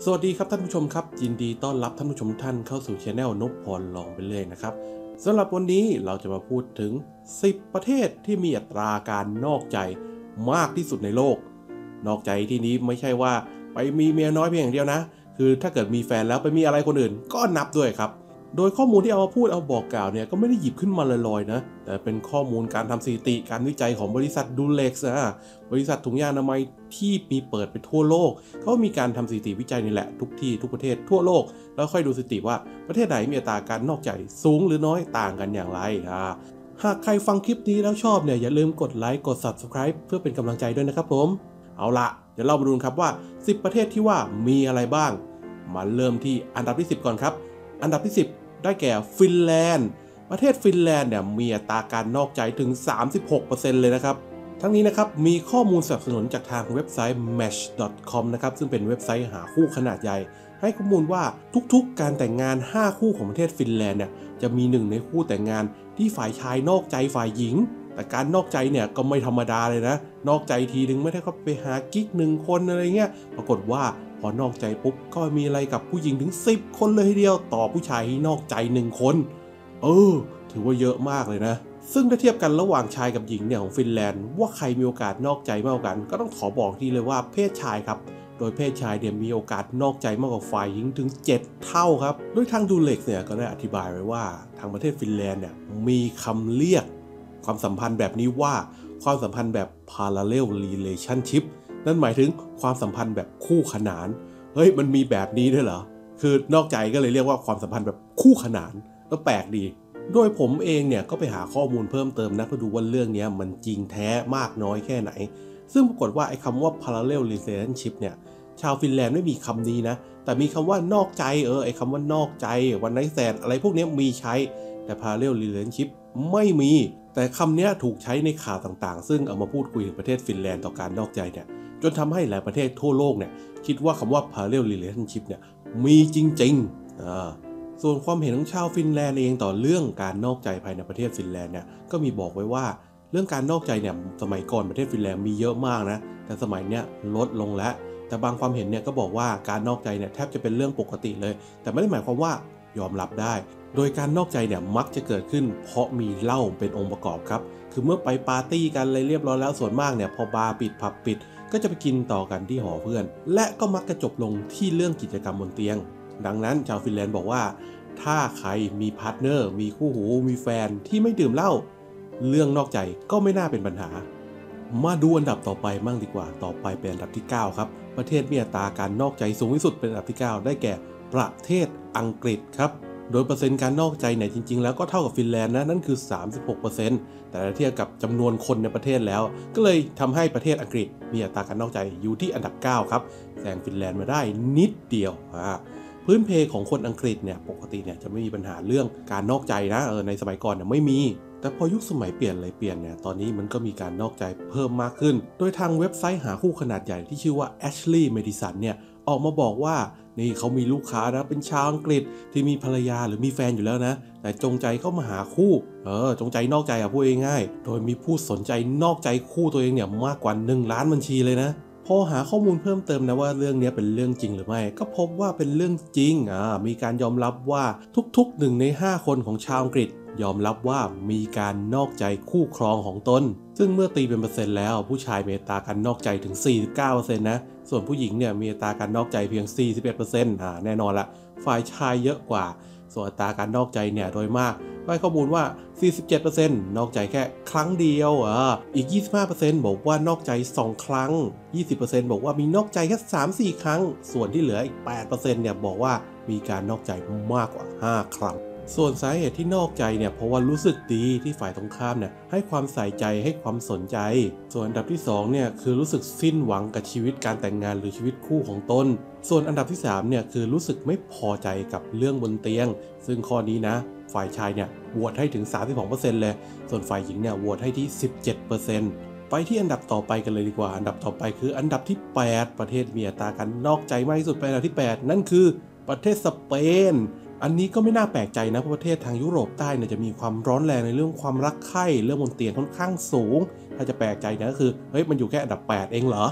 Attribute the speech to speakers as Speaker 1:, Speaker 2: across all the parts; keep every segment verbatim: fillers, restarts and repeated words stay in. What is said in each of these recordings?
Speaker 1: สวัสดีครับท่านผู้ชมครับยินดีต้อนรับท่านผู้ชมท่านเข้าสู่ช anel นพพรลองไปเลยนะครับสำหรับวันนี้เราจะมาพูดถึงสิบประเทศที่มีอัตราการนอกใจมากที่สุดในโลกนอกใจที่นี้ไม่ใช่ว่าไปมีเมียน้อยเพียงอย่างเดียวนะคือถ้าเกิดมีแฟนแล้วไปมีอะไรคนอื่นก็นับด้วยครับโดยข้อมูลที่เอามาพูดเอาบอกกล่าวเนี่ยก็ไม่ได้หยิบขึ้นมาลอยๆนะแต่เป็นข้อมูลการทำสถิติการวิจัยของบริษัทดูเล็กซ์นะบริษัทถุงยางอนามัยที่มีเปิดไปทั่วโลกเขามีการทำสถิติวิจัยนี่แหละทุกที่ทุกประเทศทั่วโลกแล้วค่อยดูสถิติว่าประเทศไหนมีอัตราการนอกใจสูงหรือน้อยต่างกันอย่างไรอ่าหากใครฟังคลิปนี้แล้วชอบเนี่ยอย่าลืมกดไลค์กด ซับสไครบ์ เพื่อเป็นกำลังใจด้วยนะครับผมเอาละเดี๋ยวเรามาดูครับว่าสิบประเทศที่ว่ามีอะไรบ้างมาเริ่มที่อันดับที่สิบก่อนครับอันดับที่สิบได้แก่ฟินแลนด์ประเทศฟินแลนด์เนี่ยมีอัตราการนอกใจถึง สามสิบหกเปอร์เซ็นต์ เลยนะครับทั้งนี้นะครับมีข้อมูลสนับสนุนจากทางเว็บไซต์ แมทช์ ดอท คอม นะครับซึ่งเป็นเว็บไซต์หาคู่ขนาดใหญ่ให้ข้อมูลว่าทุกๆการแต่งงานห้าคู่ของประเทศฟินแลนด์เนี่ยจะมีหนึ่งในคู่แต่งงานที่ฝ่ายชายนอกใจฝ่ายหญิงแต่การนอกใจเนี่ยก็ไม่ธรรมดาเลยนะนอกใจทีนึงไม่ได้เข้าไปหากิ๊กหนึ่งคนอะไรเงี้ยปรากฏว่าพอนอกใจปุ๊บก็มีอะไรกับผู้หญิงถึงสิบคนเลยทีเดียวต่อผู้ชายที่นอกใจหนึ่งคนเออถือว่าเยอะมากเลยนะซึ่งถ้าเทียบกันระหว่างชายกับหญิงเนี่ยของฟินแลนด์ว่าใครมีโอกาสนอกใจมากกว่ากันก็ต้องขอบอกทีเลยว่าเพศชายครับโดยเพศชายเนี่ยมีโอกาสนอกใจมากกว่าฝ่ายหญิงถึงเจ็ดเท่าครับโดยทางดูเล็กเนี่ยก็ได้อธิบายไว้ว่าทางประเทศฟินแลนด์เนี่ยมีคำเรียกความสัมพันธ์แบบนี้ว่าความสัมพันธ์แบบ parallel relationship นั่นหมายถึงความสัมพันธ์แบบคู่ขนานเฮ้ยมันมีแบบนี้ด้วยเหรอคือนอกใจก็เลยเรียกว่าความสัมพันธ์แบบคู่ขนานก็แปลกดีโดยผมเองเนี่ยก็ไปหาข้อมูลเพิ่มเติมนะเพื่อดูว่าเรื่องนี้มันจริงแท้มากน้อยแค่ไหนซึ่งปรากฏว่าไอ้คำว่า parallel relationship เนี่ยชาวฟินแลนด์ไม่มีคำนี้นะแต่มีคำว่านอกใจเออไอ้คำว่านอกใจวันไนท์แซนอะไรพวกนี้มีใช้แต่ parallel relationship ไม่มีแต่คำนี้ถูกใช้ในข่าวต่างๆซึ่งเอามาพูดคุยถึงประเทศฟินแลนด์ต่อการนอกใจเนี่ยจนทำให้หลายประเทศทั่วโลกเนี่ยคิดว่าคำว่า parallel relationship เนี่ยมีจริงๆอ่าส่วนความเห็นของชาวฟินแลนด์เองต่อเรื่องการนอกใจภายในประเทศฟินแลนด์เนี่ยก็มีบอกไว้ว่าเรื่องการนอกใจเนี่ยสมัยก่อนประเทศฟินแลนด์มีเยอะมากนะแต่สมัยเนี้ยลดลงแล้วแต่บางความเห็นเนี่ยก็บอกว่าการนอกใจเนี่ยแทบจะเป็นเรื่องปกติเลยแต่ไม่ได้หมายความว่ายอมรับได้โดยการนอกใจเนี่ยมักจะเกิดขึ้นเพราะมีเหล้าเป็นองค์ประกอบครับคือเมื่อไปปาร์ตี้กันอะไรเรียบร้อยแล้วส่วนมากเนี่ยพอบาร์ปิดผับปิดก็จะไปกินต่อกันที่หอเพื่อนและก็มักจะจบลงที่เรื่องกิจกรรมบนเตียงดังนั้นชาวฟินแลนด์บอกว่าถ้าใครมีพาร์ทเนอร์มีคู่หูมีแฟนที่ไม่ดื่มเหล้าเรื่องนอกใจก็ไม่น่าเป็นปัญหามาดูอันดับต่อไปมั่งดีกว่าต่อไปเป็นอันดับที่เก้าครับประเทศมีอัตราการนอกใจสูงที่สุดเป็นอันดับที่เก้าได้แก่ประเทศอังกฤษครับโดยเปอร์เซ็นต์การนอกใจเนี่ยจริงๆแล้วก็เท่ากับฟินแลนด์นะนั่นคือ สามสิบหกเปอร์เซ็นต์ แต่ถ้าเทียบกับจำนวนคนในประเทศแล้วก็เลยทำให้ประเทศอังกฤษมีอัตราการนอกใจอยู่ที่อันดับเก้าครับแซงฟินแลนด์มาได้นิดเดียวอ่าพื้นเพของคนอังกฤษเนี่ยปกติเนี่ยจะไม่มีปัญหาเรื่องการนอกใจนะเออในสมัยก่อนเนี่ยไม่มีแต่พอยุคสมัยเปลี่ยนอะไรเปลี่ยนเนี่ยตอนนี้มันก็มีการนอกใจเพิ่มมากขึ้นโดยทางเว็บไซต์หาคู่ขนาดใหญ่ที่ชื่อว่า Ashley Madison เนี่ยออกมาบอกว่านี่เขามีลูกค้านะเป็นชาวอังกฤษที่มีภรรยาหรือมีแฟนอยู่แล้วนะแต่จงใจเข้ามาหาคู่เออจงใจนอกใจอ่ะพูดง่ายๆโดยมีผู้สนใจนอกใจคู่ตัวเองเนี่ยมากกว่าหนึ่งล้านบัญชีเลยนะพอหาข้อมูลเพิ่มเติมนะว่าเรื่องนี้เป็นเรื่องจริงหรือไม่ก็พบว่าเป็นเรื่องจริงอ่ามีการยอมรับว่าทุกๆหนึ่งในห้าคนของชาวอังกฤษยอมรับว่ามีการนอกใจคู่ครองของตนซึ่งเมื่อตีเป็นเปอร์เซ็นต์แล้วผู้ชายมีอัตราการนอกใจถึง สี่สิบเก้าเปอร์เซ็นต์ นะส่วนผู้หญิงเนี่ยมีอัตราการนอกใจเพียง สี่สิบเอ็ดเปอร์เซ็นต์ อ่าแน่นอนละฝ่ายชายเยอะกว่าส่วนอัตราการนอกใจเนี่ยโดยมากให้ข้อมูลว่า สี่สิบเจ็ดเปอร์เซ็นต์ นอกใจแค่ครั้งเดียวอ่าอีก ยี่สิบห้าเปอร์เซ็นต์ บอกว่านอกใจสองครั้ง ยี่สิบเปอร์เซ็นต์ บอกว่ามีนอกใจแค่ สามถึงสี่ ครั้งส่วนที่เหลืออีก แปดเปอร์เซ็นต์ เนี่ยบอกว่ามีการนอกใจมากกว่าห้าครั้งส่วนสาเหตุที่นอกใจเนี่ยเพราะว่ารู้สึกดีที่ฝ่ายตรงข้ามเนี่ยให้ความใส่ใจให้ความสนใจส่วนอันดับที่สองเนี่ยคือรู้สึกสิ้นหวังกับชีวิตการแต่งงานหรือชีวิตคู่ของตนส่วนอันดับที่สามเนี่ยคือรู้สึกไม่พอใจกับเรื่องบนเตียงซึ่งข้อนี้นะฝ่ายชายเนี่ยโหวตให้ถึง สามสิบสองเปอร์เซ็นต์ เลยส่วนฝ่ายหญิงเนี่ยโหวตให้ที่ สิบเจ็ดเปอร์เซ็นต์ ไปที่อันดับต่อไปกันเลยดีกว่าอันดับต่อไปคืออันดับที่แปดประเทศมีอัตราการนอกใจมากที่สุดเป็นอันดับที่แปดนั่นคือประเทศสเปนอันนี้ก็ไม่น่าแปลกใจนะเพราะประเทศทางยุโรปใต้เนี่ยจะมีความร้อนแรงในเรื่องความรักใคร่เรื่องบนเตียงค่อนข้างสูงถ้าจะแปลกใจเนี่ยก็คือเฮ้ยมันอยู่แค่อันดับแปดเองเหรอ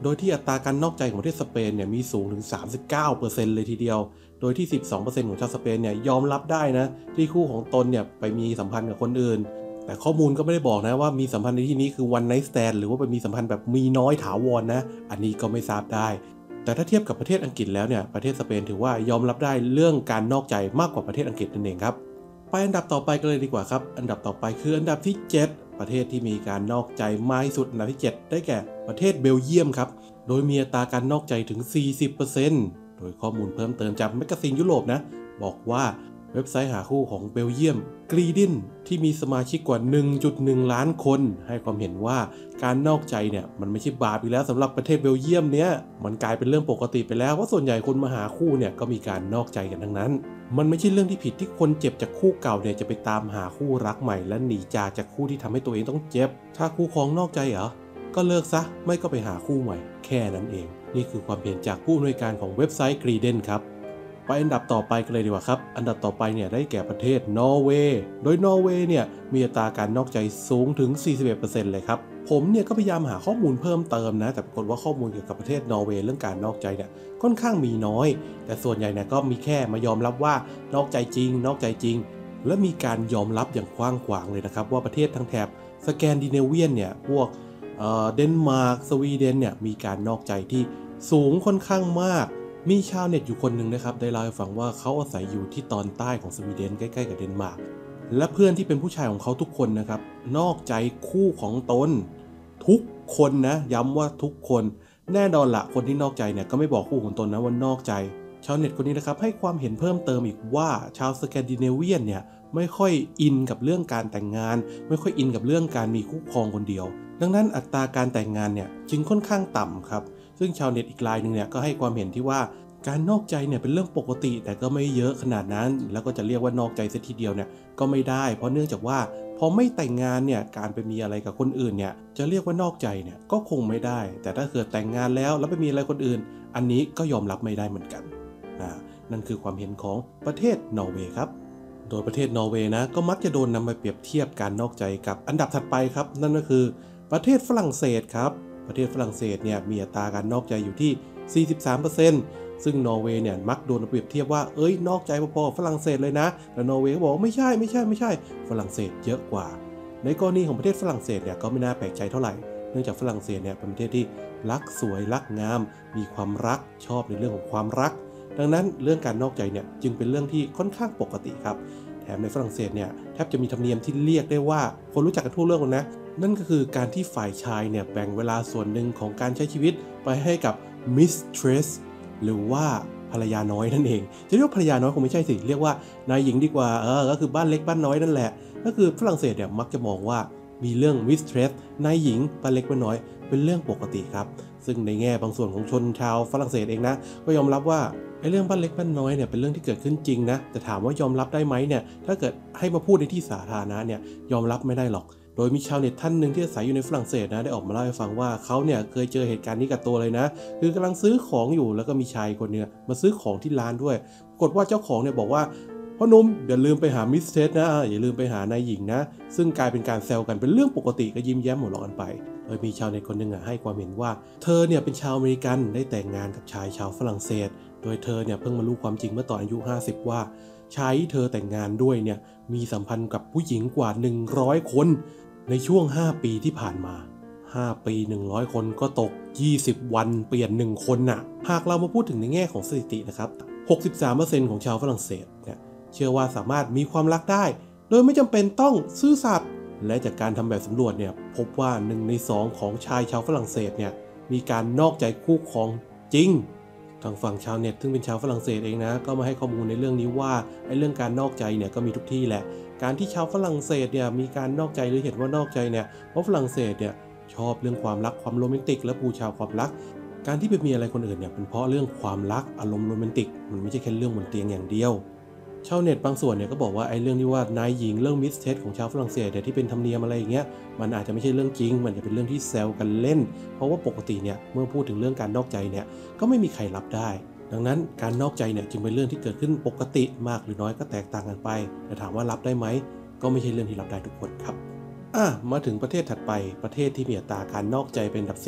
Speaker 1: โดยที่อัตราการนอกใจของประเทศสเปนเนี่ยมีสูงถึง สามสิบเก้าเปอร์เซ็นต์ เลยทีเดียวโดยที่ สิบสองเปอร์เซ็นต์ ของชาวสเปนเนี่ยยอมรับได้นะที่คู่ของตนเนี่ยไปมีสัมพันธ์กับคนอื่นแต่ข้อมูลก็ไม่ได้บอกนะว่ามีสัมพันธ์ในที่นี้คือ one night stand หรือว่าไปมีสัมพันธ์แบบมีน้อยถาวร นะอันนี้ก็ไม่ทราบได้แต่ถ้าเทียบกับประเทศอังกฤษแล้วเนี่ยประเทศสเปนถือว่ายอมรับได้เรื่องการนอกใจมากกว่าประเทศอังกฤษนั่นเองครับไปอันดับต่อไปกันเลยดีกว่าครับอันดับต่อไปคืออันดับที่เจ็ดประเทศที่มีการนอกใจมากที่สุดอันดับที่เจ็ดได้แก่ประเทศเบลเยียมครับโดยมีอัตราการนอกใจถึง สี่สิบเปอร์เซ็นต์ โดยข้อมูลเพิ่มเติมจากแมกกาซีนยุโรปนะบอกว่าเว็บไซต์หาคู่ของเบลเยียมกรีดินที่มีสมาชิกกว่า หนึ่งจุดหนึ่ง ล้านคนให้ความเห็นว่าการนอกใจเนี่ยมันไม่ใช่บาปอีกแล้วสำหรับประเทศเบลเยียมเนี้ยมันกลายเป็นเรื่องปกติไปแล้วเพราะส่วนใหญ่คนมาหาคู่เนี่ยก็มีการนอกใจกันทั้งนั้นมันไม่ใช่เรื่องที่ผิดที่คนเจ็บจากคู่เก่าเนี่ยจะไปตามหาคู่รักใหม่และหนีจากจากคู่ที่ทำให้ตัวเองต้องเจ็บถ้าคู่ครองนอกใจเหรอก็เลิกซะไม่ก็ไปหาคู่ใหม่แค่นั้นเองนี่คือความเห็นจากผู้อำนวยการของเว็บไซต์กรีเดนครับไปอันดับต่อไปกันเลยดีกว่าครับอันดับต่อไปเนี่ยได้แก่ประเทศนอร์เวย์โดยนอร์เวย์เนี่ยมีอัตราการนอกใจสูงถึง สี่สิบเอ็ดเปอร์เซ็นต์ เลยครับผมเนี่ยก็พยายามหาข้อมูลเพิ่มเติมนะแต่ปรากฏว่าข้อมูลเกี่ยวกับประเทศนอร์เวย์เรื่องการนอกใจเนี่ยค่อนข้างมีน้อยแต่ส่วนใหญ่เนี่ยก็มีแค่มายอมรับว่านอกใจจริงนอกใจจริงและมีการยอมรับอย่างกว้างขวางเลยนะครับว่าประเทศทั้งแถบสแกนดิเนเวียนเนี่ยพวกเอ่อเดนมาร์กสวีเดนเนี่ยมีการนอกใจที่สูงค่อนข้างมากมีชาวเน็ตอยู่คนหนึ่งนะครับได้เล่าให้ฟังว่าเขาอาศัยอยู่ที่ตอนใต้ของสวีเดนใกล้ๆกับเดนมาร์กและเพื่อนที่เป็นผู้ชายของเขาทุกคนนะครับนอกใจคู่ของตนทุกคนนะย้ำว่าทุกคนแน่นอนละคนที่นอกใจเนี่ยก็ไม่บอกคู่ของตนนะว่านอกใจชาวเน็ตคนนี้นะครับให้ความเห็นเพิ่มเติมอีกว่าชาวสแกนดิเนเวียนเนี่ยไม่ค่อยอินกับเรื่องการแต่งงานไม่ค่อยอินกับเรื่องการมีคู่ครองคนเดียวดังนั้นอัตราการแต่งงานเนี่ยจึงค่อนข้างต่ำครับซึ่งชาวเน็ตอีกรายหนึ่งเนี่ยก็ให้ความเห็นที่ว่าการนอกใจเนี่ยเป็นเรื่องปกติแต่ก็ไม่เยอะขนาดนั้นแล้วก็จะเรียกว่านอกใจซะทีเดียวเนี่ยก็ไม่ได้เพราะเนื่องจากว่าพอไม่แต่งงานเนี่ยการไปมีอะไรกับคนอื่นเนี่ยจะเรียกว่านอกใจเนี่ยก็คงไม่ได้แต่ถ้าเกิดแต่งงานแล้วแล้วไปมีอะไรคนอื่นอันนี้ก็ยอมรับไม่ได้เหมือนกันอ่านั่นคือความเห็นของประเทศนอร์เวย์ครับโดยประเทศนอร์เวย์นะก็มักจะโดนนำไปเปรียบเทียบการนอกใจกับอันดับถัดไปครับนั่นก็คือประเทศฝรั่งเศสครับประเทศฝรั่งเศสเนี่ยมีอัตราการนอกใจอยู่ที่ สี่สิบสามเปอร์เซ็นต์ ซึ่งนอร์เวย์เนี่ยมักโดนเปรียบเทียบว่าเอ้ยนอกใจพอๆฝรั่งเศสเลยนะแต่นอร์เวย์ก็บอกไม่ใช่ไม่ใช่ไม่ใช่ฝรั่งเศสเยอะกว่าในกรณีของประเทศฝรั่งเศสเนี่ยก็ไม่น่าแปลกใจเท่าไหร่เนื่องจากฝรั่งเศสเนี่ยเป็นประเทศที่รักสวยรักงามมีความรักชอบในเรื่องของความรักดังนั้นเรื่องการนอกใจเนี่ยจึงเป็นเรื่องที่ค่อนข้างปกติครับแถมในฝรั่งเศสเนี่ยแทบจะมีธรรมเนียมที่เรียกได้ว่าคนรู้จักกันทั่วโลกเลยนะนั่นก็คือการที่ฝ่ายชายเนี่ยแบ่งเวลาส่วนหนึ่งของการใช้ชีวิตไปให้กับ mistress หรือว่าภรรยาน้อยนั่นเองจะเรียกว่าภรรยาน้อยคงไม่ใช่สิเรียกว่านายหญิงดีกว่าเออก็คือบ้านเล็กบ้านน้อยนั่นแหละก็คือฝรั่งเศสเนี่ยมักจะมองว่ามีเรื่อง mistress นายหญิงบ้านเล็กบ้านน้อยเป็นเรื่องปกติครับซึ่งในแง่บางส่วนของชนชาวฝรั่งเศสเองนะก็ยอมรับว่าไอ้เรื่องบ้านเล็กบ้านน้อยเนี่ยเป็นเรื่องที่เกิดขึ้นจริงนะแต่ถามว่ายอมรับได้ไหมเนี่ยถ้าเกิดให้มาพูดในที่สาธารณะเนี่ยยอมรับไม่ได้หรอกโดยมีชาวเน็ตท่านหนึ่งที่อาศัยอยู่ในฝรั่งเศสนะได้ออกมาเล่าให้ฟังว่าเขาเนี่ยเคยเจอเหตุการณ์นี้กับตัวเลยนะคือกำลังซื้อของอยู่แล้วก็มีชายคนนึงมาซื้อของที่ร้านด้วยปรากฏว่าเจ้าของเนี่ยบอกว่าพ่อหนุ่มอย่าลืมไปหามิสเทสนะอย่าลืมไปหานายหญิงนะซึ่งกลายเป็นการแซวกันเป็นเรื่องปกติก็ยิ้มแย้มหัวเราะกันไปโดยมีชาวเน็ตคนหนึ่งอ่ะให้ความเห็นว่าเธอเนี่ยเป็นชาวอเมริกันได้แต่งงานกับชายชาวฝรั่งเศสโดยเธอเนี่ยเพิ่งมารู้ความจริงเมื่อตอนอายุห้าสิบว่าชายที่เธอแต่งงานด้วยเนี่ยมีสัมพันธ์กับผู้หญิงกว่าหนึ่งร้อยคนในช่วงห้าปีที่ผ่านมาห้าปีหนึ่งร้อยคนก็ตกยี่สิบวันเปลี่ยนหนึ่งคนน่ะหากเรามาพูดถึงในแง่ของสถิตินะครับ หกสิบสามเปอร์เซ็นต์ ของชาวฝรั่งเศสเนี่ยเชื่อว่าสามารถมีความรักได้โดยไม่จำเป็นต้องซื่อสัตย์และจากการทำแบบสำรวจเนี่ยพบว่าหนึ่งในสองของชายชาวฝรั่งเศสเนี่ยมีการนอกใจคู่ครองจริงทางฝั่งชาวเน็ตซึ่งเป็นชาวฝรั่งเศสเองนะก็มาให้ข้อมูลในเรื่องนี้ว่าไอ้เรื่องการนอกใจเนี่ยก็มีทุกที่แหละการที่ชาวฝรั่งเศสเนี่ยมีการนอกใจหรือเห็นว่านอกใจเนี่ยเพราะฝรั่งเศสเนี่ยชอบเรื่องความรักความโรแมนติกและบูชาความรักการที่ไปมีอะไรคนอื่นเนี่ยเป็นเพราะเรื่องความรักอารมณ์โรแมนติกมันไม่ใช่แค่เรื่องบนเตียงอย่างเดียวชาวเน็ตบางส่วนเนี่ยก็บอกว่าไอ้เรื่องที่ว่านายหญิงเรื่องมิสเทสของชาวฝรั่งเศสเนี่ยที่เป็นธรรมเนียมอะไรอย่างเงี้ยมันอาจจะไม่ใช่เรื่องจริงมันจะเป็นเรื่องที่แซวกันเล่นเพราะว่าปกติเนี่ยเมื่อพูดถึงเรื่องการนอกใจเนี่ยก็ไม่มีใครรับได้ดังนั้นการนอกใจเนี่ยจึงเป็นเรื่องที่เกิดขึ้นปกติมากหรือน้อยก็แตกต่างกันไปแต่ถามว่ารับได้ไหมก็ไม่ใช่เรื่องที่รับได้ทุกคนครับอ่ะมาถึงประเทศถัดไปประเทศที่มีอัตราการนอกใจเป็นอันดับสี่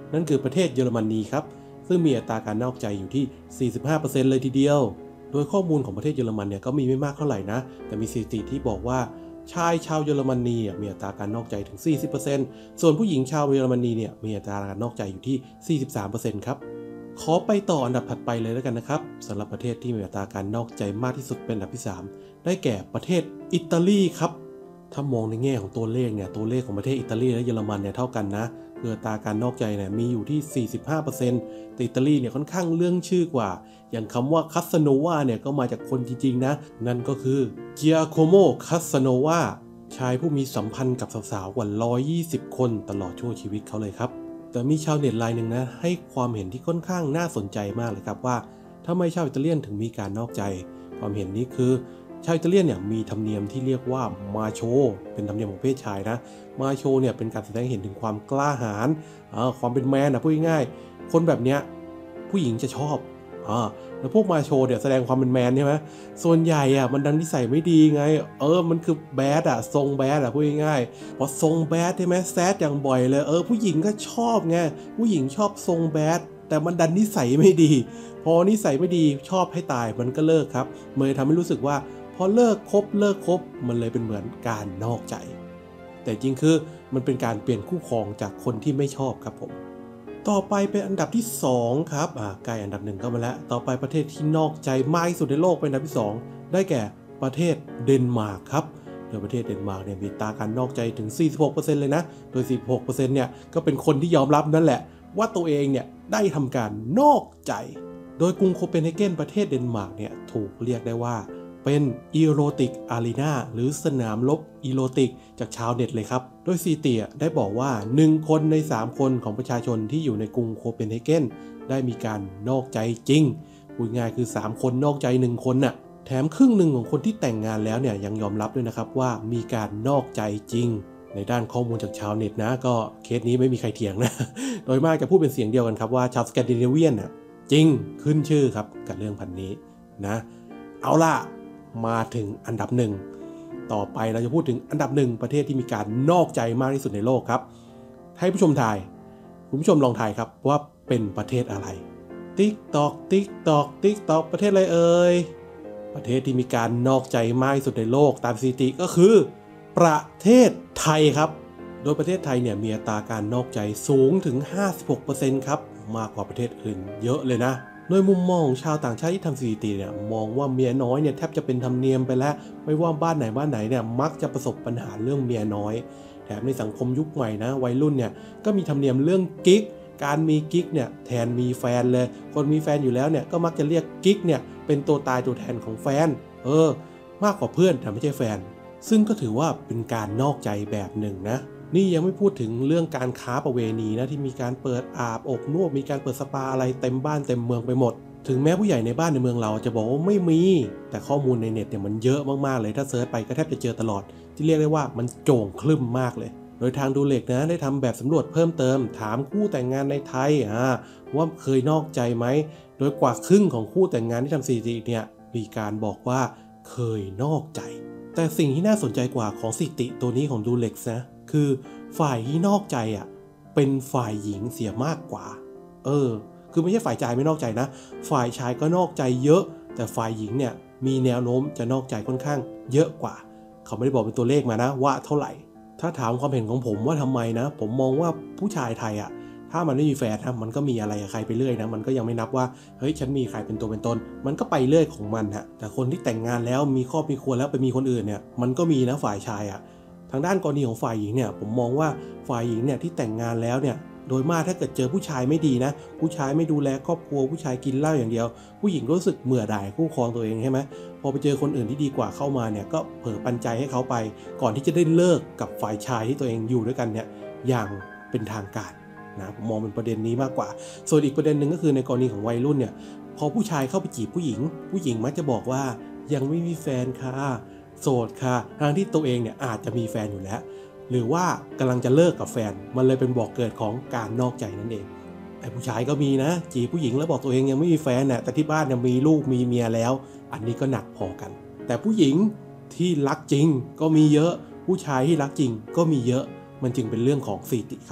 Speaker 1: นั่นคือประเทศเยอรมนีครับซึ่งมีอัตราการนอกใจอยู่ที่ สี่สิบห้าเปอร์เซ็นต์ เลยทีเดียวโดยข้อมูลของประเทศเยอรมันเนี่ยก็มีไม่มากเท่าไหร่นะแต่มีสถิติที่บอกว่าชายชาวเยอรมนีมีอัตราการนอกใจถึง สี่สิบเปอร์เซ็นต์ ส่วนผู้หญิงชาวเยอรมนีเนี่ยมีอัตราการนอกใจอยู่ที่ สี่สิบสามเปอร์เซ็นต์ ครับขอไปต่ออันดับถัดไปเลยแล้วกันนะครับสำหรับประเทศที่มีอัตราการนอกใจมากที่สุดเป็นอันดับที่สามได้แก่ประเทศอิตาลีครับถ้ามองในแง่ของตัวเลขเนี่ยตัวเลขของประเทศอิตาลีและเยอรมันเนี่ยเท่ากันนะคืออัตราการนอกใจเนี่ยมีอยู่ที่ สี่สิบห้าเปอร์เซ็นต์ แต่อิตาลีเนี่ยค่อนข้างเรื่องชื่อกว่าอย่างคำว่าคาสโนวาเนี่ยก็มาจากคนจริงๆนะนั่นก็คือเจียโคโมคาสโนวาชายผู้มีสัมพันธ์กับสาวๆกว่าหนึ่งร้อยยี่สิบคนตลอดช่วงชีวิตเขาเลยครับแต่มีชาวเน็ตรายหนึ่งนะให้ความเห็นที่ค่อนข้างน่าสนใจมากเลยครับว่าทำไมชาวอิตาเลียนถึงมีการนอกใจความเห็นนี้คือชาวอิตาเลียนเนี่ยมีธรรมเนียมที่เรียกว่ามาโชเป็นธรรมเนียมของเพศชายนะมาโชเนี่ยเป็นการแสดงเห็นถึงความกล้าหาญความเป็นแมนนะพูดง่ายๆคนแบบเนี้ยผู้หญิงจะชอบอ่าแล้วพวกมาโชเนี่ยแสดงความเป็นแมนใช่ไหมส่วนใหญ่อ่ะมันดันนิสัยไม่ดีไงเออมันคือแบดอ่ะทรงแบดอ่ะพูดง่ายๆพอทรงแบดใช่ไหมแซดอย่างบ่อยเลยเออผู้หญิงก็ชอบไงผู้หญิงชอบทรงแบดแต่มันดันนิสัยไม่ดีพอนิสัยไม่ดีชอบให้ตายมันก็เลิกครับมันเลยทำให้รู้สึกว่าพอเลิกคบเลิกคบมันเลยเป็นเหมือนการนอกใจแต่จริงคือมันเป็นการเปลี่ยนคู่ครองจากคนที่ไม่ชอบครับผมต่อไปเป็นอันดับที่สองครับอ่าใกล้อันดับหนึ่งก็มาแล้วต่อไปประเทศที่นอกใจมากที่สุดในโลกเป็นอันดับที่สองได้แก่ประเทศเดนมาร์กครับโดยประเทศเดนมาร์กเนี่ยมีอัตราการนอกใจถึง สี่สิบหกเปอร์เซ็นต์ เลยนะโดย สี่สิบหกเปอร์เซ็นต์ เนี่ยก็เป็นคนที่ยอมรับนั่นแหละว่าตัวเองเนี่ยได้ทำการนอกใจโดยกรุงโคเปนเฮเกนประเทศเดนมาร์กเนี่ยถูกเรียกได้ว่าเป็นอีโรติกอารีนาหรือสนามรบอีโรติกจากชาวเน็ตเลยครับโดยซีเตียได้บอกว่าหนึ่งคนในสามคนของประชาชนที่อยู่ในกรุงโคเปนเฮเกนได้มีการนอกใจจริงพูดง่ายคือสามคนนอกใจหนึ่งคนน่ะแถมครึ่งหนึ่งของคนที่แต่งงานแล้วเนี่ยยังยอมรับด้วยนะครับว่ามีการนอกใจจริงในด้านข้อมูลจากชาวเน็ตนะก็เคสนี้ไม่มีใครเถียงนะโดยมากจะพูดเป็นเสียงเดียวกันครับว่าชาวสแกนดิเนเวียนน่ะจริงขึ้นชื่อครับกับเรื่องพันนี้นะเอาล่ะมาถึงอันดับหนึ่งต่อไปเราจะพูดถึงอันดับหนึ่งประเทศที่มีการนอกใจมากที่สุดในโลกครับให้ผู้ชมทายคุณผู้ชมลองทายครับว่าเป็นประเทศอะไรติ๊กตอกติ๊กตอกติ๊กตอกประเทศอะไรเอ่ยประเทศที่มีการนอกใจมากที่สุดในโลกตามสถิติก็คือประเทศไทยครับโดยประเทศไทยเนี่ยมีอัตราการนอกใจสูงถึง ห้าสิบหกเปอร์เซ็นต์ ครับมากกว่าประเทศอื่นเยอะเลยนะโดยมุมมองของชาวต่างชาติที่ทำสถิติเนี่ยมองว่าเมียน้อยเนี่ยแทบจะเป็นธรรมเนียมไปแล้วไม่ว่าบ้านไหนบ้านไหนเนี่ยมักจะประสบปัญหาเรื่องเมียน้อยแถมในสังคมยุคใหม่นะวัยรุ่นเนี่ยก็มีธรรมเนียมเรื่องกิ๊กการมีกิ๊กเนี่ยแทนมีแฟนเลยคนมีแฟนอยู่แล้วเนี่ยก็มักจะเรียกกิ๊กเนี่ยเป็นตัวตายตัวแทนของแฟนเออมากกว่าเพื่อนแต่ไม่ใช่แฟนซึ่งก็ถือว่าเป็นการนอกใจแบบหนึ่งนะนี่ยังไม่พูดถึงเรื่องการค้าประเวณีนะที่มีการเปิดอาบอบนวดมีการเปิดสปาอะไรเต็มบ้านเต็มเมืองไปหมดถึงแม้ผู้ใหญ่ในบ้านในเมืองเราจะบอกว่าไม่มีแต่ข้อมูลในเน็ตเนี่ยมันเยอะมากๆเลยถ้าเซิร์ชไปก็แทบจะเจอตลอดที่เรียกได้ว่ามันโจ่งคลึ้มมากเลยโดยทางดูเล็กนะได้ทำแบบสำรวจเพิ่มเติมถามคู่แต่งงานในไทยอ่าว่าเคยนอกใจไหมโดยกว่าครึ่งของคู่แต่งงานที่ทำสถิติเนี่ยมีการบอกว่าเคยนอกใจแต่สิ่งที่น่าสนใจกว่าของสถิติตัวนี้ของดูเล็กนะคือฝ่ายที่นอกใจอ่ะเป็นฝ่ายหญิงเสียมากกว่าเออคือไม่ใช่ฝ่ายชายไม่นอกใจนะฝ่ายชายก็นอกใจเยอะแต่ฝ่ายหญิงเนี่ยมีแนวโน้มจะนอกใจค่อนข้างเยอะกว่าเขาไม่ได้บอกเป็นตัวเลขมานะว่าเท่าไหร่ถ้าถามความเห็นของผมว่าทำไมนะผมมองว่าผู้ชายไทยอ่ะถ้ามันไม่มีแฟนนะมันก็มีอะไรกับใครไปเรื่อยนะมันก็ยังไม่นับว่าเฮ้ยฉันมีใครเป็นตัวเป็นตนมันก็ไปเรื่อยของมันฮะแต่คนที่แต่งงานแล้วมีครอบมีครัวแล้วไปมีคนอื่นเนี่ยมันก็มีนะฝ่ายชายอ่ะทางด้านกรณีของฝ่ายหญิงเนี่ยผมมองว่าฝ่ายหญิงเนี่ยที่แต่งงานแล้วเนี่ยโดยมากถ้าเกิดเจอผู้ชายไม่ดีนะผู้ชายไม่ดูแลครอบครัวผู้ชายกินเหล้าอย่างเดียวผู้หญิงก็รู้สึกเบื่อหน่ายคู่ครองตัวเองใช่ไหมพอไปเจอคนอื่นที่ดีกว่าเข้ามาเนี่ยก็เผลอปันใจให้เขาไปก่อนที่จะได้เลิกกับฝ่ายชายที่ตัวเองอยู่ด้วยกันเนี่ยอย่างเป็นทางการนะผมมองเป็นประเด็นนี้มากกว่าส่วนอีกประเด็นหนึ่งก็คือในกรณีของวัยรุ่นเนี่ยพอผู้ชายเข้าไปจีบผู้หญิงผู้หญิงมักจะบอกว่ายังไม่มีแฟนค่ะโสดค่ะทั้งที่ตัวเองเนี่ยอาจจะมีแฟนอยู่แล้วหรือว่ากำลังจะเลิกกับแฟนมันเลยเป็นบอกเกิดของการนอกใจนั่นเองไอ้ผู้ชายก็มีนะจีบผู้หญิงแล้วบอกตัวเองยังไม่มีแฟนน่ะแต่ที่บ้านเนี่ยมีลูกมีเมียแล้วอันนี้ก็หนักพอกันแต่ผู้หญิงที่รักจริงก็มีเยอะผู้ชายที่รักจริงก็มีเยอะมันจึงเป็นเรื่องของสถิติครับ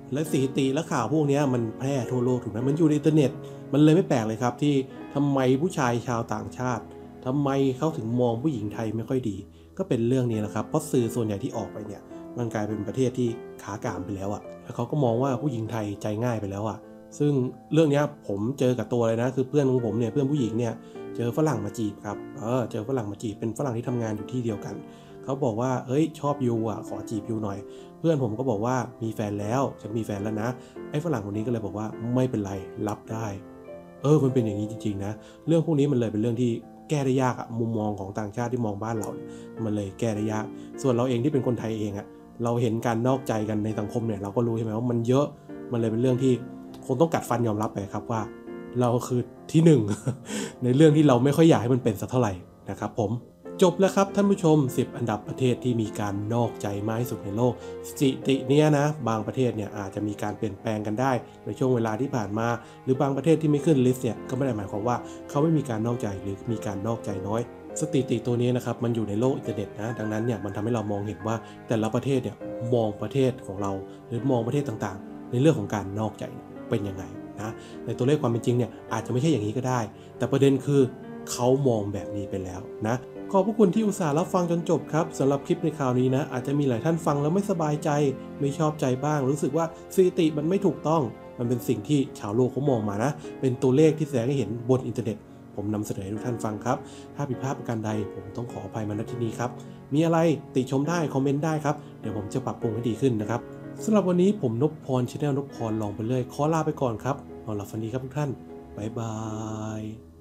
Speaker 1: และสถิติและข่าวพวกนี้มันแพร่ทั่วโลกถูกไหมมันอยู่ในอินเทอร์เน็ตมันเลยไม่แปลกเลยครับที่ทำไมผู้ชายชาวต่างชาติทำไมเขาถึงมองผู้หญิงไทยไม่ค่อยดีก็เป็นเรื่องนี้แหละครับเพราะสื่อส่วนใหญ่ที่ออกไปเนี่ยมันกลายเป็นประเทศที่ขากามไปแล้วอ่ะแล้วเขาก็มองว่าผู้หญิงไทยใจง่ายไปแล้วอ่ะซึ่งเรื่องนี้ผมเจอกับตัวเลยนะคือเพื่อนของผมเนี่ยเพื่อนผู้หญิงเนี่ยเจอฝรั่งมาจีบครับเออเจอฝรั่งมาจีบเป็นฝรั่งที่ทำงานอยู่ที่เดียวกันเขาบอกว่าเอ้ยชอบยูอ่ะขอจีบยูหน่อยเพื่อนผมก็บอกว่ามีแฟนแล้วฉันมีแฟนแล้วนะไอ้ฝรั่งคนนี้ก็เลยบอกว่าไม่เป็นไรรับได้เออมันเป็นอย่างนี้จริงๆนะเรื่องพวกนี้มันเลยเป็นเรื่องที่แก้ได้ยากอะมุมมองของต่างชาติที่มองบ้านเราเนี่ยมันเลยแก้ได้ยากส่วนเราเองที่เป็นคนไทยเองอะเราเห็นการนอกใจกันในสังคมเนี่ยเราก็รู้ใช่ไหมว่ามันเยอะมันเลยเป็นเรื่องที่คงต้องกัดฟันยอมรับไปครับว่าเราคือที่หนึ่ง ในเรื่องที่เราไม่ค่อยอยากให้มันเป็นสักเท่าไหร่นะครับผมจบแล้วครับท่านผู้ชมสิบอันดับประเทศที่มีการนอกใจมากที่สุดในโลกสถิติเนี้ยนะบางประเทศเนี่ยอาจจะมีการเปลี่ยนแปลงกันได้ในช่วงเวลาที่ผ่านมาหรือบางประเทศที่ไม่ขึ้นลิสต์เนี่ยก็ไม่ได้หมายความว่าเขาไม่มีการนอกใจหรือมีการนอกใจน้อยสถิติตัวนี้นะครับมันอยู่ในโลกอินเทอร์เน็ตนะดังนั้นเนี่ยมันทำให้เรามองเห็นว่าแต่ละประเทศเนี่ยมองประเทศของเราหรือมองประเทศต่างๆในเรื่องของการนอกใจเป็นยังไงนะในตัวเลขความเป็นจริงเนี่ยอาจจะไม่ใช่อย่างนี้ก็ได้แต่ประเด็นคือเขามองแบบนี้ไปแล้วนะขอบพระคุณที่อุตส่าห์รับฟังจนจบครับสำหรับคลิปในคราวนี้นะอาจจะมีหลายท่านฟังแล้วไม่สบายใจไม่ชอบใจบ้างรู้สึกว่าสถิติมันไม่ถูกต้องมันเป็นสิ่งที่ชาวโลกเขามองมานะเป็นตัวเลขที่แสดงให้เห็นบนอินเทอร์เน็ตผมนำเสนอให้ทุกท่านฟังครับถ้าผิดพลาดประการใดผมต้องขออภัยมาณที่นี้ครับมีอะไรติชมได้คอมเมนต์ได้ครับเดี๋ยวผมจะปรับปรุงให้ดีขึ้นนะครับสำหรับวันนี้ผมนพพร Channel นพพรลองไปเลยขอลาไปก่อนครับนอนหลับฝันดีครับทุกท่านบ๊ายบาย